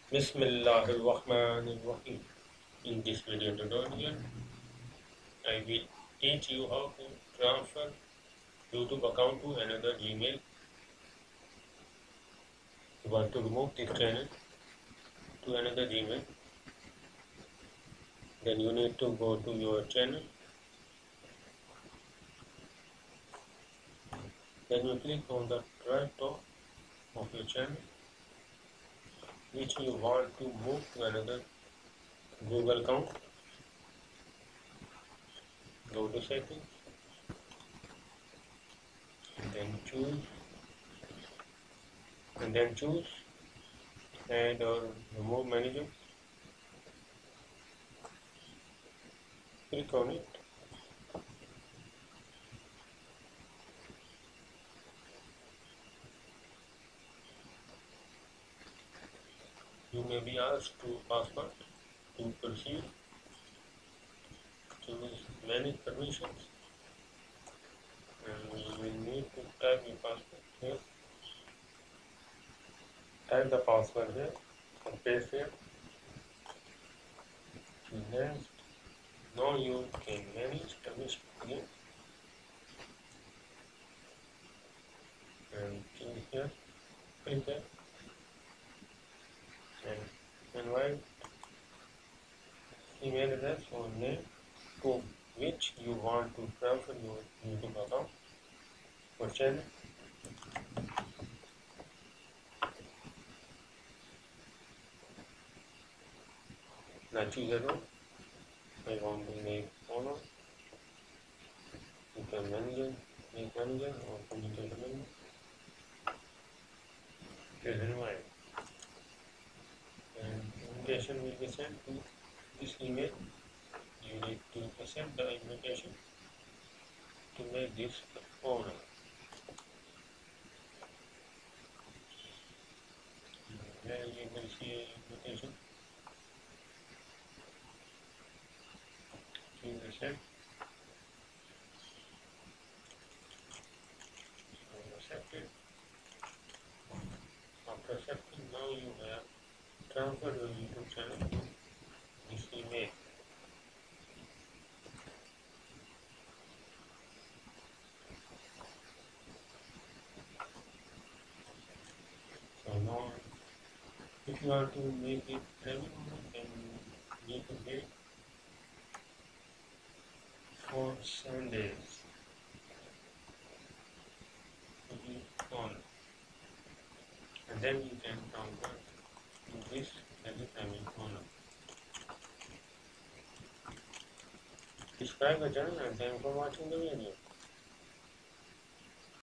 Bismillahirrahmanirrahim. In this video tutorial, I will teach you how to transfer YouTube account to another Gmail. You want to remove this channel to another Gmail, then you need to go to your channel. Then you click on the right top of your channel, which you want to move to another Google account. Go to settings, and then choose add or remove manager. Click on it. You may be asked to password to proceed. Choose manage permissions, and you will need to type your password here. Type the password here and paste here. Next, now you can manage permission again, and choose here, click there, and invite email address or name to which you want to transfer your YouTube account or channel. Now choose a role. I want to make owner. You can make manager or communicator manager. Choose invite. And invitation will be sent to this email. You need to accept the invitation to make this owner. Here you will see an invitation. Choose accept. Accepted. After accepting, now you have transferred your YouTube channel to this email. So now, if you want to make it private, then you need to wait for 7 days to be on, and then you can convert to this as a family owner. Subscribe the channel and thank you for watching the video.